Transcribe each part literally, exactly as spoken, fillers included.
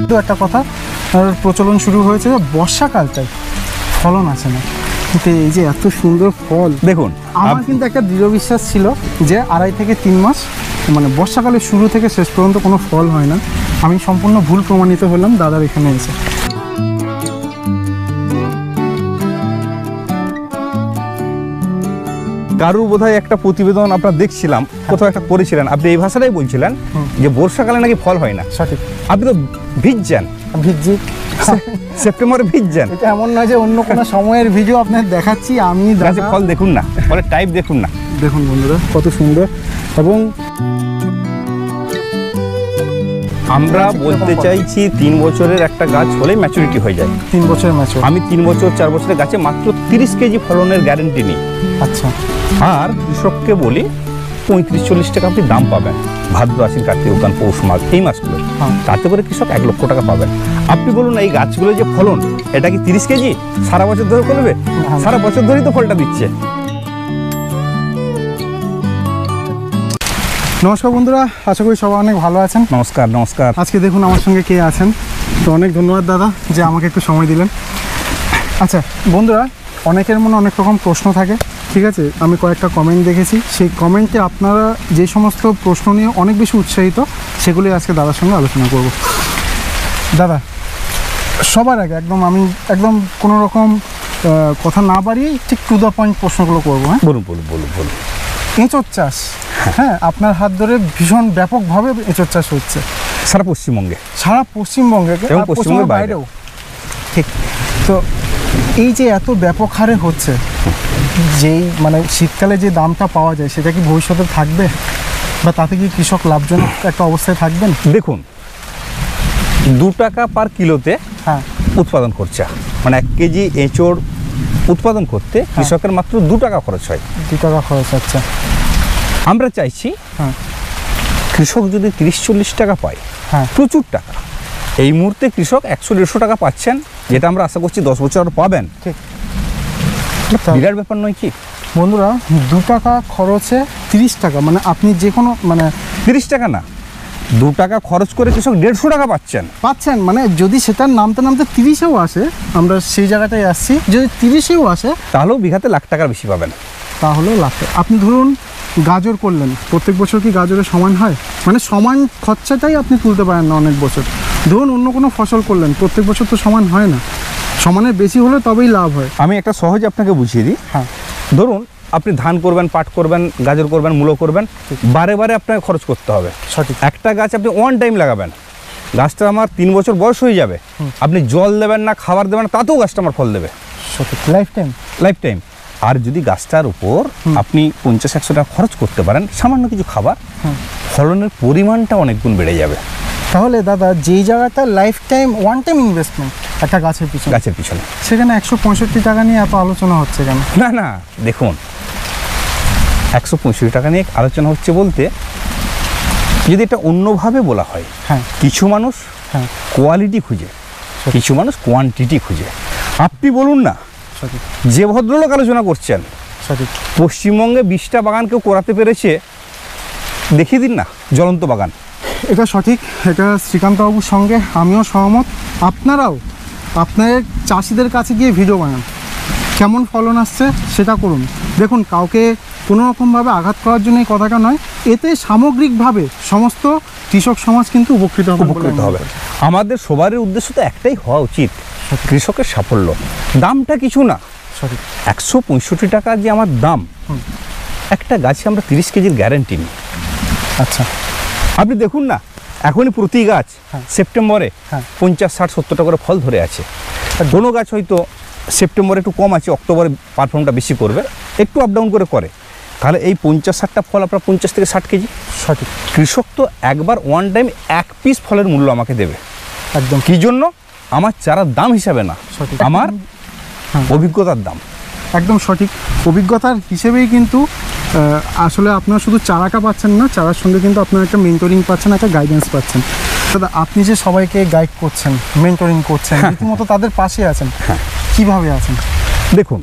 একটা কথা প্রচলন শুরু হয়েছে যে বর্ষাকালটায় ফলন আছে না, কিন্তু এই যে এত সুন্দর ফল দেখুন, আমার কিন্তু একটা দৃঢ় বিশ্বাস ছিল যে আড়াই থেকে তিন মাস মানে বর্ষাকালের শুরু থেকে শেষ পর্যন্ত কোনো ফল হয় না। আমি সম্পূর্ণ ভুল প্রমাণিত হলাম দাদার এখানে এসে। কারু বোধহয় একটা প্রতিবেদন আপনারা দেখছিলাম, কোথাও একটা করেছিলেন, আপনি এই ভাষাটাই বলছিলেন যে বর্ষাকালে নাকি ফল হয় না। সঠিক। আপনি তো ভিজছেন, ভিজি সেপ্টেম্বরে ভিজছেন। এটা এমন নয় যে অন্য কোনো সময়ের ভিডিও আপনাদের দেখাচ্ছি আমি। গাছে ফল দেখুন না, ফলের টাইপ দেখুন না, দেখুন বন্ধুরা কত সুন্দর। এবং আমরা বলতে চাইছি তিন বছরের একটা গাছ হলেই ম্যাচুরিটি হয়ে যায়। তিন বছরের ম্যাচুর। আমি তিন বছর চার বছরের গাছে মাত্র তিরিশ কেজি ফলনের গ্যারেন্টি নিই। আচ্ছা। আর কৃষককে বলি পঁয়ত্রিশ চল্লিশ টাকা আপনি দাম পাবেন ভাদ্র আশ্বিন কার্তিক অগ্রহায়ণ পৌষ মাঘ এই মাসগুলো, তাতে করে কৃষক এক লক্ষ টাকা পাবেন। আপনি বলুন এই গাছগুলো যে ফলন, এটা কি তিরিশ কেজি সারা বছর ধরে করবে? সারা বছর ধরেই তো ফলটা দিচ্ছে। নমস্কার বন্ধুরা, আশা করি সবাই অনেক ভালো আছেন। নমস্কার নমস্কার। আজকে দেখুন আমার সঙ্গে কে আছেন, তো অনেক ধন্যবাদ দাদা যে আমাকে একটু সময় দিলেন। আচ্ছা বন্ধুরা, অনেকের মনে অনেক রকম প্রশ্ন থাকে, ঠিক আছে? আমি কয়েকটা কমেন্ট দেখেছি, সেই কমেন্টে আপনারা যে সমস্ত প্রশ্ন নিয়ে অনেক বেশি উৎসাহিত, সেগুলি আজকে দাদার সঙ্গে আলোচনা করব। দাদা, সবার আগে একদম আমি একদম কোনো রকম কথা না বাড়িয়ে ঠিক টু দ্য পয়েন্ট প্রশ্নগুলো করবো। হ্যাঁ বলুন বলুন বলুন বলুন। এঁচোড় চাষ, হ্যাঁ আপনার হাত ধরে ভীষণ ব্যাপকভাবে এঁচোড় চাষ হচ্ছে সারা পশ্চিমবঙ্গে, সারা পশ্চিমবঙ্গে এবং পশ্চিমবঙ্গের বাইরেও। ঠিক। তো এই যে এত ব্যাপক হারে হচ্ছে, যেই মানে শীতকালে যে দামটা পাওয়া যায় সেটা কি ভবিষ্যতে থাকবে, বা তাতে কি কৃষক লাভজনক একটা অবস্থায় থাকবেন? দেখুন, দু টাকা পার কিলোতে হ্যাঁ উৎপাদন খরচা, মানে এক কেজি এঁচোড় উৎপাদন করতে কৃষকের মাত্র দু টাকা খরচ হয়। দু টাকা খরচ। আচ্ছা। আমরা চাইছি হ্যাঁ কৃষক যদি তিরিশ চল্লিশ টাকা পায়, হ্যাঁ প্রচুর টাকা। এই মুহূর্তে কৃষক একশো দেড়শো টাকা পাচ্ছেন, যেটা আমরা আশা করছি দশ বছর পাবেন। ঠিক। বিরাট ব্যাপার নয় কি বন্ধুরা? দু টাকা খরচে তিরিশ টাকা, মানে আপনি যে কোনো মানে তিরিশ টাকা না, দু টাকা খরচ করে কৃষক দেড়শো টাকা পাচ্ছেন পাচ্ছেন মানে যদি সেটার নামতে নামতে তিরিশেও আসে, আমরা সেই জায়গাটায় আসছি, যদি তিরিশেও আসে তাহলেও বিঘাতে লাখ টাকার বেশি পাবেন। তাহলেও লাখ টাকা। আপনি ধরুন গাজর করলেন, প্রত্যেক বছর কি গাজরের সমান হয়? মানে সমান খরচাটাই আপনি তুলতে পারেন না অনেক বছর। ধরুন অন্য কোনো ফসল করলেন, প্রত্যেক বছর তো সমান হয় না, সমানের বেশি হলে তবেই লাভ হয়। আমি একটা সহজ আপনাকে বুঝিয়ে দিই। হ্যাঁ ধরুন আপনি ধান করবেন, পাট করবেন, গাজর করবেন, মূলো করবেন, বারে বারে আপনাকে খরচ করতে হবে। সঠিক। একটা গাছ আপনি ওয়ান টাইম লাগাবেন, গাছটা আমার তিন বছর বয়স হয়ে যাবে, আপনি জল দেবেন না, খাবার দেবেন না, তাতেও গাছটা আমার ফল দেবে। সঠিক। Life time. Life time. আর যদি গাছটার উপর আপনি পঞ্চাশ একশো টাকা খরচ করতে পারেন, সামান্য কিছু খাবার, ফলনের পরিমাণটা অনেক গুণ বেড়ে যাবে। তাহলে দাদা যেই জায়গাটা life time one time investment একটা গাছের পিছনে, গাছের পিছনে, সেখানে একশো পঁয়ষট্টি টাকা নিয়ে এত আলোচনা হচ্ছে কেন? না না, দেখুন একশো পঁয়ষট্টি টাকা নিয়ে আলোচনা হচ্ছে বলতে, যদি এটা অন্যভাবে বলা হয়, হ্যাঁ কিছু মানুষ হ্যাঁ কোয়ালিটি খুঁজে, কিছু মানুষ কোয়ান্টিটি খুঁজে। আপনি বলুন না, সঠিক। যে ভদ্রলোক আলোচনা করছেন, সঠিক। পশ্চিমবঙ্গে বিশটা বাগান কেউ করাতে পেরেছে, দেখিয়ে দিন না জ্বলন্ত বাগান। এটা সঠিক, এটা শ্রীকান্তবাবুর সঙ্গে আমিও সহমত। আপনারাও আপনাদের চাষিদের কাছে গিয়ে ভিডিও বানান, কেমন ফলন আসছে সেটা করুন। দেখুন কাউকে কোনো রকমভাবে আঘাত করার জন্য এই কথাটা নয়, এতে সামগ্রিকভাবে সমস্ত কৃষক সমাজ কিন্তু উপকৃত হবে। উপকৃত হবে। আমাদের সবারই উদ্দেশ্য তো একটাই হওয়া উচিত, কৃষকের সাফল্য। দামটা কিছু না, সঠিক। একশো পঁয়ষট্টি টাকা যে আমার দাম, একটা গাছে আমরা তিরিশ কেজির গ্যারেন্টি নিই। আচ্ছা। আপনি দেখুন না, এখনই প্রতি গাছ সেপ্টেম্বরে পঞ্চাশ ষাট সত্তর টাকা করে ফল ধরে আছে। কোনো গাছ হয়তো সেপ্টেম্বরে একটু কম আছে, অক্টোবরে পারফর্মটা বেশি করবে, একটু আপ ডাউন করে করে, তাহলে এই পঞ্চাশ ষাটটা ফল আপনার পঞ্চাশ থেকে ষাট কেজি। সঠিক। কৃষক তো একবার ওয়ান টাইম এক পিস ফলের মূল্য আমাকে দেবে। একদম। কী জন্য? আমার চারার দাম হিসাবে না, আমার অভিজ্ঞতার দাম। একদম সঠিক। অভিজ্ঞতার হিসেবেই কিন্তু আসলে আপনারা শুধু চারাটা পাচ্ছেন না, চারার সঙ্গে কিন্তু আপনারা একটা মেন্টরিং পাচ্ছেন, একটা গাইডেন্স পাচ্ছেন। দাদা আপনি যে সবাইকে গাইড করছেন, মেন্টরিং করছেন, রীতিমতো তাদের পাশে আছেন, কিভাবে আছেন? দেখুন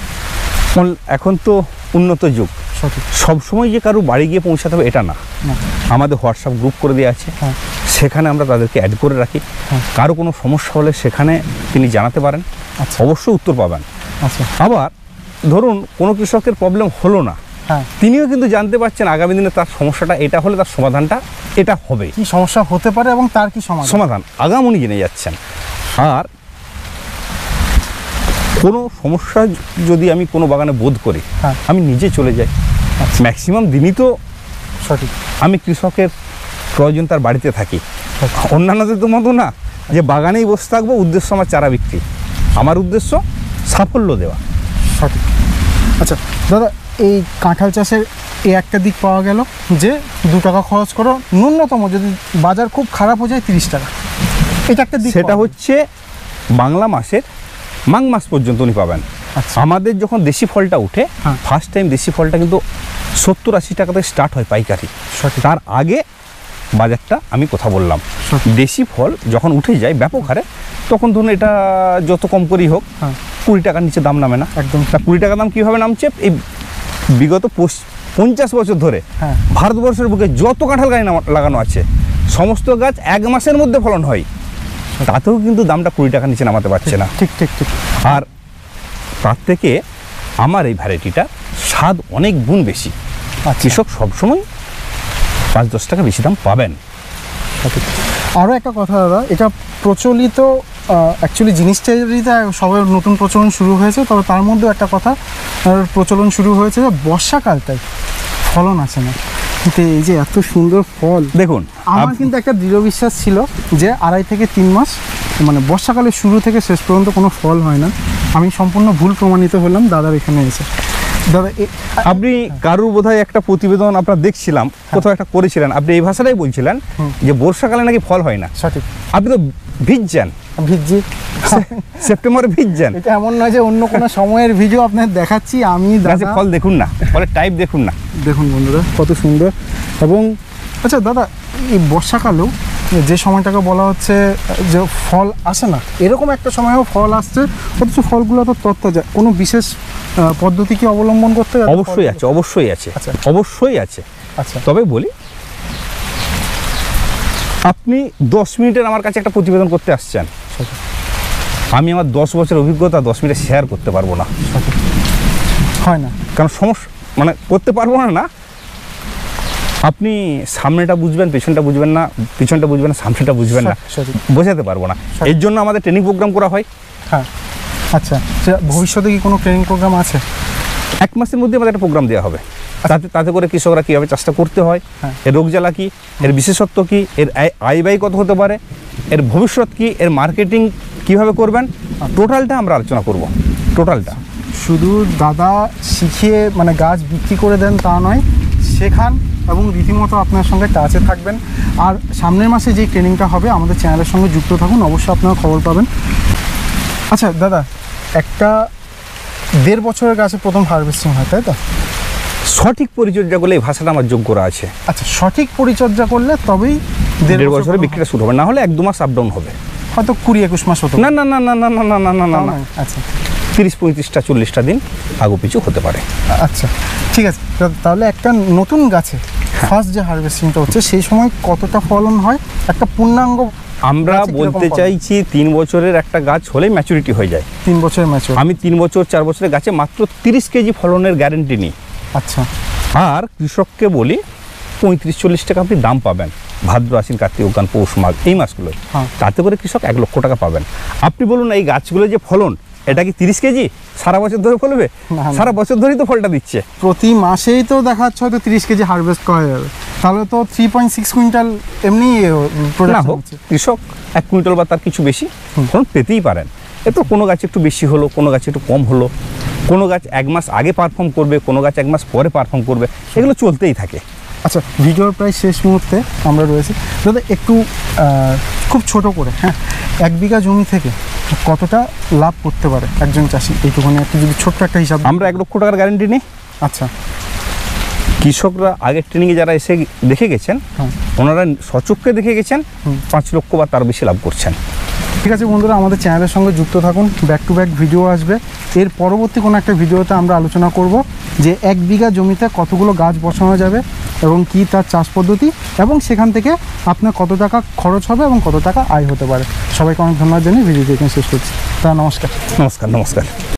এখন তো উন্নত যুগ, সবসময় যে কারো বাড়ি গিয়ে পৌঁছাতে হবে এটা না। আমাদের হোয়াটসঅ্যাপ গ্রুপ করে দেওয়া আছে, সেখানে আমরা তাদেরকে অ্যাড করে রাখি। হ্যাঁ। কারো কোনো সমস্যা হলে সেখানে তিনি জানাতে পারেন, আচ্ছা অবশ্যই উত্তর পাবেন। আচ্ছা আবার ধরুন কোনো কৃষকের প্রবলেম হলো না, হ্যাঁ তিনিও কিন্তু জানতে পারছেন আগামী দিনে তার সমস্যাটা এটা হলে তার সমাধানটা এটা হবে, কি সমস্যা হতে পারে এবং তার কি সমাধান সমাধান আগাম উনি জেনে যাচ্ছেন। আর কোনো সমস্যা যদি আমি কোনো বাগানে বোধ করি, হ্যাঁ। আমি নিজে চলে যাই। আচ্ছা। ম্যাক্সিমাম দিনই তো সঠিক আমি কৃষকের প্রয়োজন তার বাড়িতে থাকি। আচ্ছা। অন্যান্যদের তো মতো না যে বাগানেই বসে থাকবো, উদ্দেশ্য আমার চারা বিক্রি। আমার উদ্দেশ্য সাফল্য দেওয়া। সঠিক। আচ্ছা দাদা, এই কাঁঠাল চাষের এই একটা দিক পাওয়া গেল যে দু টাকা খরচ করো, ন্যূনতম যদি বাজার খুব খারাপ হয়ে যায় তিরিশ টাকা, এটা একটা দিক সেটা পাওয়া গেল। হচ্ছে বাংলা মাসের মাঘ মাস পর্যন্ত উনি পাবেন। আচ্ছা আমাদের যখন দেশি ফলটা উঠে, হ্যাঁ। ফার্স্ট টাইম দেশি ফলটা কিন্তু সত্তর আশি টাকা থেকে স্টার্ট হয় পাইকারি। সঠিক তার আগে বাজারটা আমি কথা বললাম, সঠিক। দেশি ফল যখন উঠে যায় ব্যাপক হারে, তখন ধরুন এটা যত কম করেই হোক হ্যাঁ কুড়ি টাকার নিচে দাম নামে না। একদম তা কুড়ি টাকা দাম কীভাবে নামছে? এই বিগত পঁচ- পঞ্চাশ বছর ধরে হ্যাঁ ভারতবর্ষের বুকে যত কাঁঠাল গাছ নামা- লাগানো আছে, সমস্ত গাছ এক মাসের মধ্যে ফলন হয়, তাতেও কিন্তু দামটা কুড়ি টাকার নিচে নামাতে পারছে না। ঠিক ঠিক ঠিক আর তার থেকে আমার এই ভ্যারাইটিটা স্বাদ অনেক গুণ বেশি। আচ্ছা কৃষক সবসময় পাঁচ দশ টাকা বেশি দাম পাবেন। সঠিক। আরও একটা কথা দাদা, এটা প্রচলিত অ্যাকচুয়ালি জিনিসটাই সবাই নতুন প্রচলন শুরু হয়েছে, তবে তার মধ্যেও একটা কথা আহ, প্রচলন শুরু হয়েছে যে বর্ষাকালটাই ফলন আসে না, কিন্তু এই যে এত সুন্দর ফল, দেখুন আমার আপ- কিন্তু একটা দৃঢ় বিশ্বাস ছিল যে আড়াই থেকে তিন মাস মানে বর্ষাকালের শুরু থেকে শেষ পর্যন্ত কোনো ফল হয় না। আমি সম্পূর্ণ ভুল প্রমাণিত হলাম দাদার এখানে এসে। দাদা এ- আপনি কারুর বোধহয় একটা প্রতিবেদন আপনার দেখছিলাম, কোথাও একটা করেছিলেন, আপনি এই ভাষাটাই বলছিলেন হুম। যে বর্ষাকালে নাকি ফল হয় না। সঠিক, আপনি তো ভিজছেন, ভিজি সেপ্টেম্বরে ভিজছেন, এটা এমন নয় যে অন্য কোনো সময়ের ভিডিও আপনাদের দেখাচ্ছি আমি গাছে দাদা। ফল দেখুন না, ফলের টাইপ দেখুন না। দেখুন বন্ধুরা কত সুন্দর। এবং আচ্ছা দাদা, এই বর্ষাকালেও যে সময়টাকে বলা হচ্ছে যে ফল আসে না, এরকম একটা সময়ও ফল আসছে, অথচ ফলগুলো তো তরতাজা, কোনো বিশেষ আহ, পদ্ধতি কি অবলম্বন করতে হবে? অবশ্যই আছে, অবশ্যই আছে, আচ্ছা। অবশ্যই আছে। আচ্ছা তবে বলি, আপনি দশ মিনিটের আমার কাছে একটা প্রতিবেদন করতে আসছেন, সঠিক, আমি আমার দশ বছরের অভিজ্ঞতা দশ মিনিটে শেয়ার করতে পারবো না, সঠিক। হয় না, কারণ সমস্যা মানে করতে পারবো না না আপনি সামনেটা বুঝবেন, পেছনটা বুঝবেন না, পিছনটা বুঝবেন না, সামনেটা বুঝবেন না, সঠিক। বোঝাতে পারবো না। এর জন্য আমাদের ট্রেনিং প্রোগ্রাম করা হয়। হ্যাঁ আচ্ছা, সে ভবিষ্যতে কি কোনো ট্রেনিং প্রোগ্রাম আছে? এক মাসের মধ্যে আমাদের একটা প্রোগ্রাম দেওয়া হবে, তাতে তাতে করে কৃষকরা কীভাবে চাষটা করতে হয়, হ্যাঁ। এর রোগ জ্বালা কী, এর বিশেষত্ব কী, এর আয় আয় ব্যয় কত হতে পারে, এর ভবিষ্যৎ কী, এর মার্কেটিং কীভাবে করবেন, টোটালটা আমরা আলোচনা করব, টোটালটা। শুধু দাদা শিখিয়ে মানে গাছ বিক্রি করে দেন তা নয়, শেখান এবং রীতিমতো আপনার সঙ্গে টাচে থাকবেন। আর সামনের মাসে যে ট্রেনিংটা হবে আমাদের চ্যানেলের সঙ্গে যুক্ত থাকুন, অবশ্যই আপনারা খবর পাবেন। আচ্ছা দাদা, একটা দেড় বছরের গাছে প্রথম হারভেস্টিং হয় তাই তো? সঠিক পরিচর্যা করলে এই ভাষাটা আমার যোগ করা আছে, আচ্ছা, সঠিক পরিচর্যা করলে তবেই দেড় বছরে বিক্রিটা শুরু হবে, না হলে এক দু মাস আপ ডাউন হবে। হয়তো কুড়ি একুশ মাস হতো না না না না না না না না না না না আচ্ছা তিরিশ পঁয়ত্রিশটা চল্লিশটা দিন আগু পিছু হতে পারে। আচ্ছা ঠিক আছে দাদা, তাহলে একটা নতুন গাছে ফার্স্ট যে হারভেস্টিংটা হচ্ছে সেই সময় কতটা ফলন হয় একটা পূর্ণাঙ্গ? আমরা গাছে কিরকম বলতে ফলন? চাইছি তিন বছরের একটা গাছ হলেই ম্যাচুরিটি হয়ে যায়। তিন বছরের ম্যাচুর। আমি তিন বছর চার বছরের গাছে মাত্র তিরিশ কেজি ফলনের গ্যারেন্টি নিই। আচ্ছা আর কৃষককে বলি পঁয়ত্রিশ চল্লিশ টাকা আপনি দাম পাবেন ভাদ্র আশ্বিন কার্তিক অগ্রহায়ণ পৌষ মাঘ এই মাসগুলোয়, হ্যাঁ। তাতে করে কৃষক এক লক্ষ টাকা পাবেন। আপনি বলুন এই গাছগুলো যে ফলন, এটা কি তিরিশ কেজি সারা বছর ধরে ফলবে? না, না। সারা বছর ধরেই তো ফলটা দিচ্ছে। প্রতি মাসেই তো দেখা যাচ্ছে হয়তো তিরিশ কেজি হারভেস্ট করা যাবে, তাহলে তো থ্রি পয়েন্ট সিক্স কুইন্টাল এমনি না প্রোডাকশন হোক, হচ্ছে। কৃষক এক কুইন্টাল বা তার কিছু বেশি ফলন পেতেই পারেন। এরপর কোনো গাছ একটু বেশি হলো, কোনো গাছ একটু কম হলো, কোনো গাছ এক মাস আগে পারফর্ম করবে, কোনো গাছ এক মাস পরে পারফর্ম করবে, এগুলো চলতেই থাকে। আচ্ছা, ভিডিওর প্রায় শেষ মুহূর্তে আমরা রয়েছি দাদা, একটু আহ, খুব ছোট করে, হ্যাঁ, এক বিঘা জমি থেকে কতটা লাভ করতে পারে একজন চাষি, এইটুকুনি একটু যদি ছোট্ট একটা হিসাব। আমরা এক লক্ষ টাকার গ্যারেন্টি নিই। আচ্ছা কৃষকরা আগের ট্রেনিংয়ে যারা এসে দেখে গেছেন, হ্যাঁ। ওনারা সচক্ষে দেখে গেছেন পাঁচ লক্ষ বা তার বেশি লাভ করছেন। ঠিক আছে বন্ধুরা, আমাদের চ্যানেলের সঙ্গে যুক্ত থাকুন, ব্যাক টু ব্যাক ভিডিও আসবে। এর পরবর্তী কোনো একটা ভিডিওতে আমরা আলোচনা করব যে এক বিঘা জমিতে কতগুলো গাছ বসানো যাবে এবং কি তার চাষ পদ্ধতি, এবং সেখান থেকে আপনার কত টাকা খরচ হবে এবং কত টাকা আয় হতে পারে। সবাইকে অনেক ধন্যবাদ জানিয়ে ভিডিওটি এখানে শেষ করছি। তা নমস্কার। নমস্কার নমস্কার